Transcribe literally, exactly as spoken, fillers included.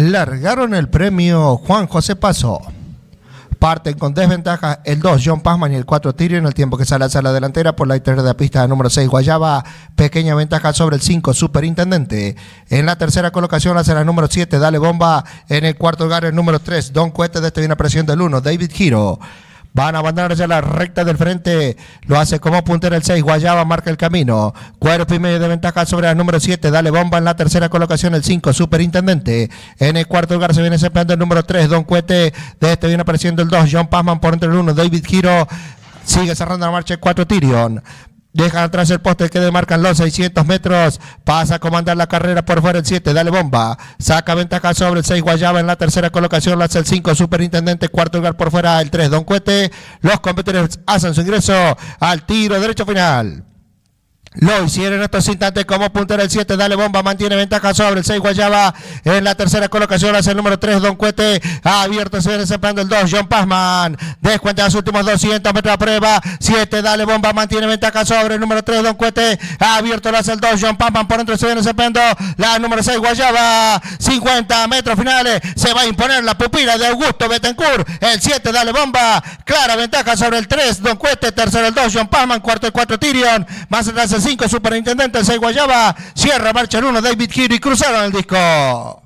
largaron el premio Juan José Paso. Parten con desventaja el dos, John Pazman, y el cuatro, Tyrion, el tiempo que sale hacia la delantera por la tercera pista número seis, Guayaba. Pequeña ventaja sobre el cinco, Superintendente. En la tercera colocación hacia la número siete, Dale Bomba. En el cuarto lugar el número tres, Don Cohete. De este viene presión del uno, David Giro. Van a abandonar ya la recta del frente. Lo hace como puntero el seis. Guayaba marca el camino. Cuerpo y medio de ventaja sobre el número siete. Dale Bomba. En la tercera colocación el cinco. Superintendente. En el cuarto lugar se viene separando el número tres. Don Cohete. De este viene apareciendo el dos. John Pazman por entre el uno. David Giro. Sigue cerrando la marcha el cuatro. Tyrion. Dejan atrás el poste que demarcan los seiscientos metros. Pasa a comandar la carrera por fuera el siete. Dale Bomba. Saca ventaja sobre el seis. Guayaba. En la tercera colocación lo hace el cinco. Superintendente. Cuarto lugar por fuera el tres. Don Cohete. Los competidores hacen su ingreso al tiro derecho final. Lo hicieron en estos instantes como puntero el siete. Dale Bomba. Mantiene ventaja sobre el seis. Guayaba. En la tercera colocación hace el número tres. Don Cohete. Abierto. Se viene separando el dos. John Pazman. Descuenta los últimos doscientos metros a prueba. siete. Dale Bomba. Mantiene ventaja sobre el número tres. Don Cohete. Abierto. Lo hace el dos. John Pazman. Por dentro se viene separando la número seis. Guayaba. cincuenta metros finales. Se va a imponer la pupila de Augusto Betancourt. El siete. Dale Bomba. Clara ventaja sobre el tres. Don Cohete. Tercero el dos. John Pazman. Cuarto el cuatro. Tyrion. Más atrás el cinco, Superintendente, el seis, Guayaba. Cierra marcha el uno, David Giro, y cruzaron el disco.